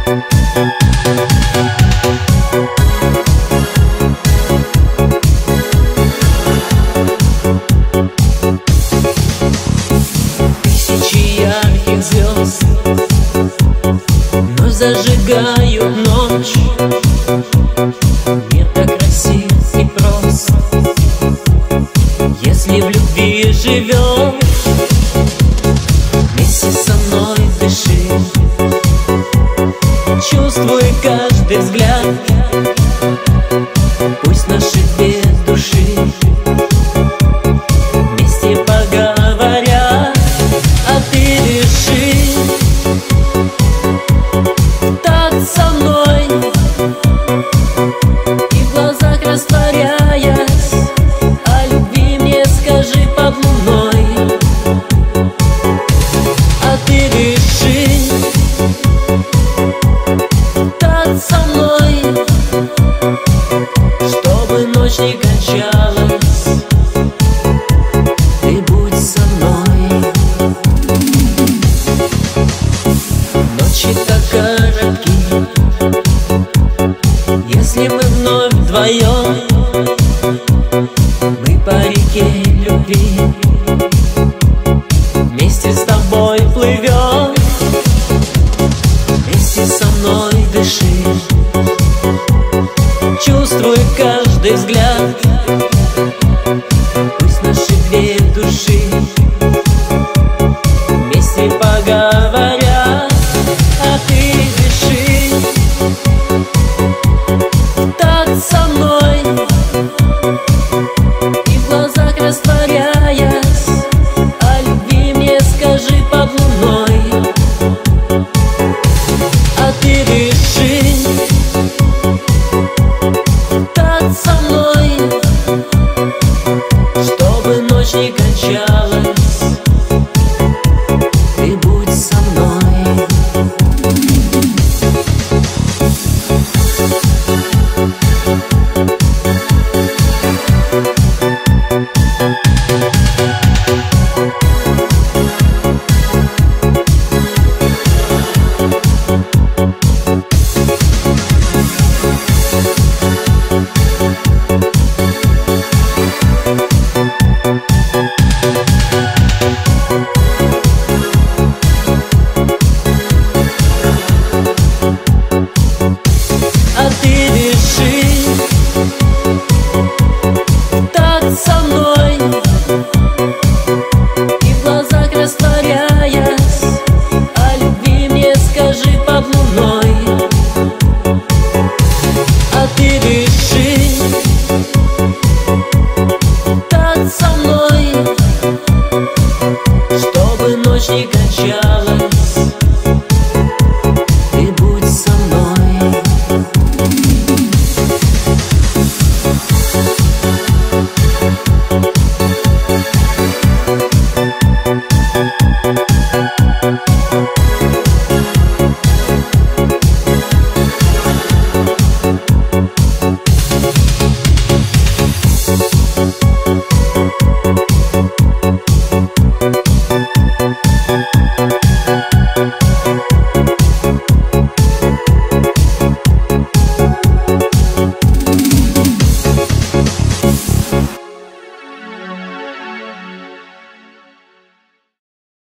Тысячи ярких звезд вновь зажигают ночь. Мир так красив и прост, если в любви живешь. Вместе со мной дыши, чувствуй каждый взгляд. Пусть наши две души вместе поговорят. А ты реши так со мной, и в глазах растворяясь, о любви мне скажи под луной. А ты реши так со мной, чтобы ночь не кончалась, ты будь со мной. Ночи так коротки, если мы вновь вдвоем. Мы по реке любви вместе с тобой плывем. Вместе со мной дыши, чувствуй каждый взгляд.